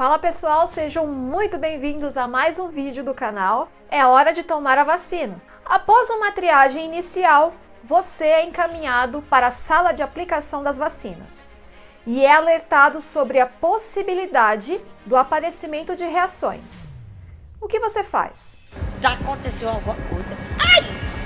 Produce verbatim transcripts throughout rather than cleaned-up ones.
Fala pessoal, sejam muito bem-vindos a mais um vídeo do canal. É hora de tomar a vacina. Após uma triagem inicial, você é encaminhado para a sala de aplicação das vacinas e é alertado sobre a possibilidade do aparecimento de reações. O que você faz? Já aconteceu alguma coisa? Ai!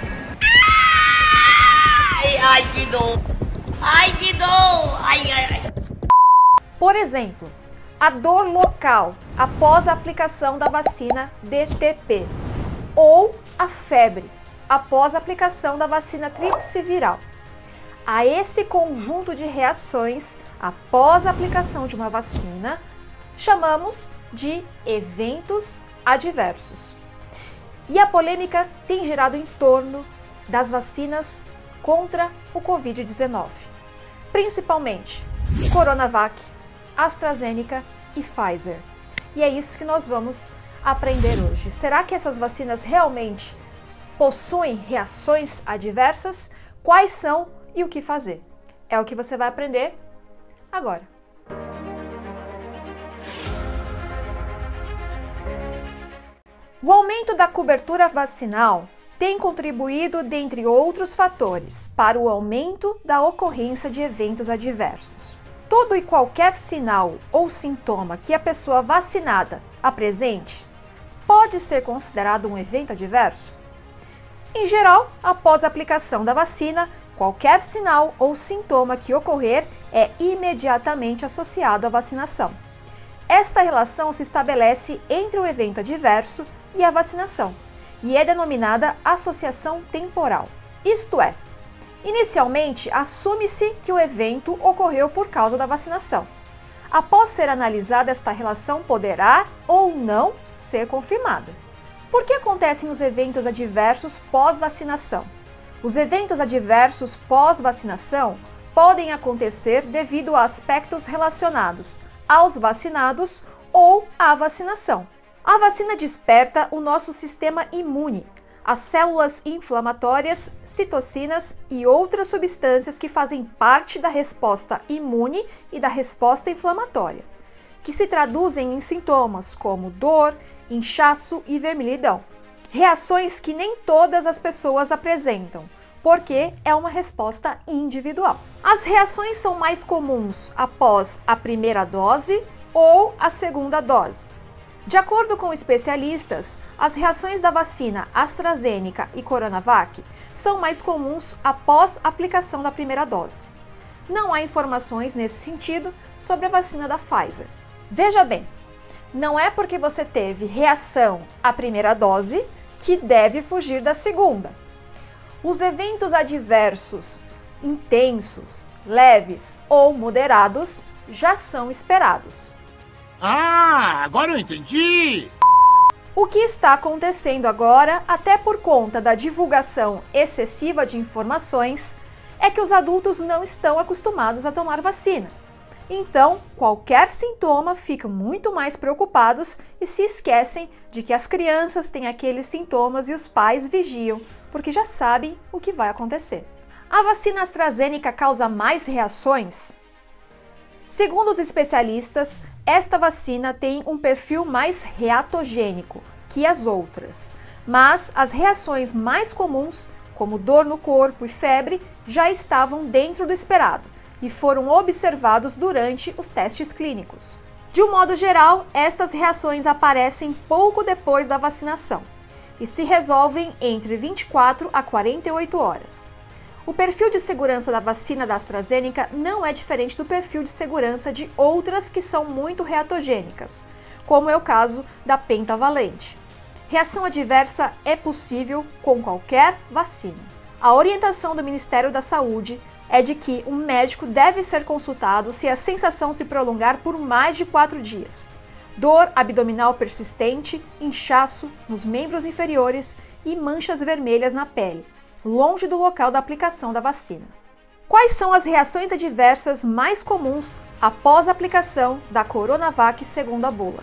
Ai, ai, que dor! Ai, que dor! Ai, ai, ai! Por exemplo, a dor local após a aplicação da vacina D T P ou a febre após a aplicação da vacina tríplice viral. A esse conjunto de reações após a aplicação de uma vacina chamamos de eventos adversos. E a polêmica tem girado em torno das vacinas contra o Covid dezenove, principalmente Coronavac, AstraZeneca e Pfizer. E é isso que nós vamos aprender hoje. Será que essas vacinas realmente possuem reações adversas? Quais são e o que fazer? É o que você vai aprender agora. O aumento da cobertura vacinal tem contribuído, dentre outros fatores, para o aumento da ocorrência de eventos adversos. Todo e qualquer sinal ou sintoma que a pessoa vacinada apresente pode ser considerado um evento adverso? Em geral, após a aplicação da vacina, qualquer sinal ou sintoma que ocorrer é imediatamente associado à vacinação. Esta relação se estabelece entre o evento adverso e a vacinação e é denominada associação temporal. Isto é, inicialmente, assume-se que o evento ocorreu por causa da vacinação. Após ser analisada, esta relação poderá ou não ser confirmada. Por que acontecem os eventos adversos pós-vacinação? Os eventos adversos pós-vacinação podem acontecer devido a aspectos relacionados aos vacinados ou à vacinação. A vacina desperta o nosso sistema imune, as células inflamatórias, citocinas e outras substâncias que fazem parte da resposta imune e da resposta inflamatória, que se traduzem em sintomas como dor, inchaço e vermelhidão. Reações que nem todas as pessoas apresentam, porque é uma resposta individual. As reações são mais comuns após a primeira dose ou a segunda dose. De acordo com especialistas, as reações da vacina AstraZeneca e Coronavac são mais comuns após a aplicação da primeira dose. Não há informações nesse sentido sobre a vacina da Pfizer. Veja bem, não é porque você teve reação à primeira dose que deve fugir da segunda. Os eventos adversos, intensos, leves ou moderados já são esperados. Ah, agora eu entendi! O que está acontecendo agora, até por conta da divulgação excessiva de informações, é que os adultos não estão acostumados a tomar vacina. Então, qualquer sintoma ficam muito mais preocupados e se esquecem de que as crianças têm aqueles sintomas e os pais vigiam, porque já sabem o que vai acontecer. A vacina AstraZeneca causa mais reações? Segundo os especialistas, esta vacina tem um perfil mais reatogênico que as outras, mas as reações mais comuns, como dor no corpo e febre, já estavam dentro do esperado e foram observados durante os testes clínicos. De um modo geral, estas reações aparecem pouco depois da vacinação e se resolvem entre vinte e quatro a quarenta e oito horas. O perfil de segurança da vacina da AstraZeneca não é diferente do perfil de segurança de outras que são muito reatogênicas, como é o caso da pentavalente. Reação adversa é possível com qualquer vacina. A orientação do Ministério da Saúde é de que um médico deve ser consultado se a sensação se prolongar por mais de quatro dias. Dor abdominal persistente, inchaço nos membros inferiores e manchas vermelhas na pele, longe do local da aplicação da vacina. Quais são as reações adversas mais comuns após a aplicação da Coronavac segundo a bula?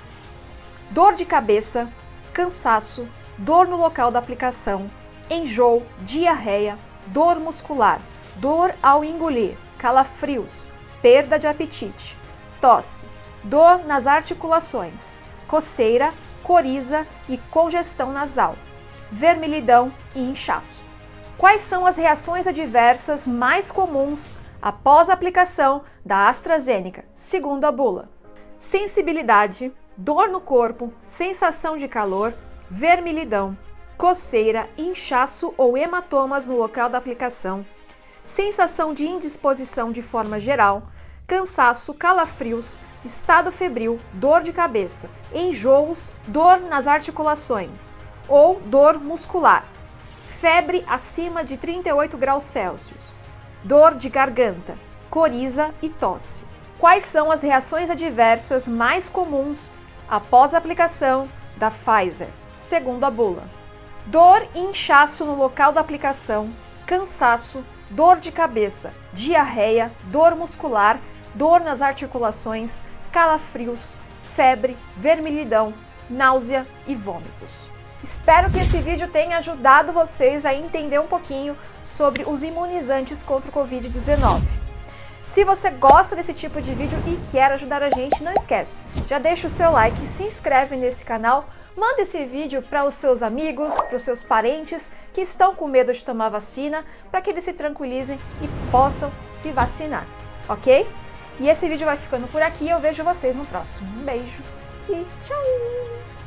Dor de cabeça, cansaço, dor no local da aplicação, enjoo, diarreia, dor muscular, dor ao engolir, calafrios, perda de apetite, tosse, dor nas articulações, coceira, coriza e congestão nasal, vermelhidão e inchaço. Quais são as reações adversas mais comuns após a aplicação da AstraZeneca, segundo a bula? Sensibilidade, dor no corpo, sensação de calor, vermelhidão, coceira, inchaço ou hematomas no local da aplicação, sensação de indisposição de forma geral, cansaço, calafrios, estado febril, dor de cabeça, enjoos, dor nas articulações ou dor muscular, febre acima de trinta e oito graus Celsius, dor de garganta, coriza e tosse. Quais são as reações adversas mais comuns após a aplicação da Pfizer, segundo a bula? Dor e inchaço no local da aplicação, cansaço, dor de cabeça, diarreia, dor muscular, dor nas articulações, calafrios, febre, vermelhidão, náusea e vômitos. Espero que esse vídeo tenha ajudado vocês a entender um pouquinho sobre os imunizantes contra o covid dezenove. Se você gosta desse tipo de vídeo e quer ajudar a gente, não esquece, já deixa o seu like, se inscreve nesse canal, manda esse vídeo para os seus amigos, para os seus parentes que estão com medo de tomar vacina, para que eles se tranquilizem e possam se vacinar, ok? E esse vídeo vai ficando por aqui, eu vejo vocês no próximo. Um beijo e tchau!